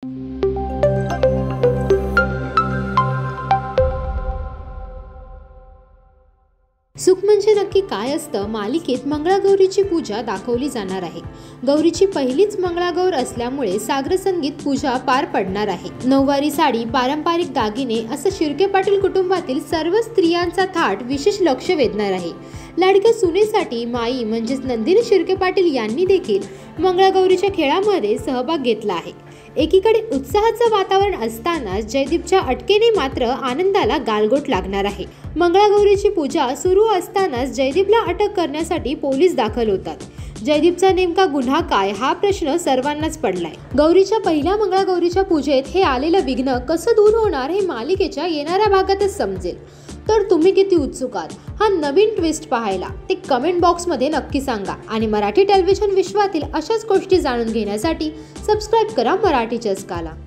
सुख म्हणजे नक्की काय असतं मालिकेत मंगळागौरीची पूजा दाखवली जाणार आहे। गौरीची पहिलीच मंगळागौर असल्यामुळे सागर संगीत पूजा पार पडणार आहे। नऊवारी साडी, पारंपरिक दागिने असं शिर्के पाटील कुटुंबातील सर्व स्त्रियांचा थाट विशेष लक्ष वेधणार आहे। लाडक्या सुनेसाठी माई म्हणजेच नंदिनी शिर्के पाटील यांनी देखील मंगळागौरीच्या खेळामध्ये सहभाग घेतला आहे। एकीकडे उत्साहाचं वातावरण असताना जयदीपच्या अटकेने मात्र आनंदाला गालगोट लागणार आहे। मंगळागौरीची पूजा सुरू असतानाच जयदीपला अटक करण्यासाठी पोलीस दाखल होतात। जयदीपचा नेमका गुन्हा काय हा प्रश्न सर्वांनाच पडलाय। गौरीच्या पहिल्या मंगळागौरीच्या पूजेत हे आलेलं विघ्न कसं दूर होणार हे मालिकेच्या येणाऱ्या भागातच समजेल। तर तुम्ही किती उत्सुक आहात हा नवीन ट्विस्ट पाहायला ते कमेंट बॉक्समध्ये नक्की सांगा आणि मराठी टेलिव्हिजन विश्वातील अशाच गोष्टी जाणून घेण्यासाठी सबस्क्राइब करा मराठी चस्काला।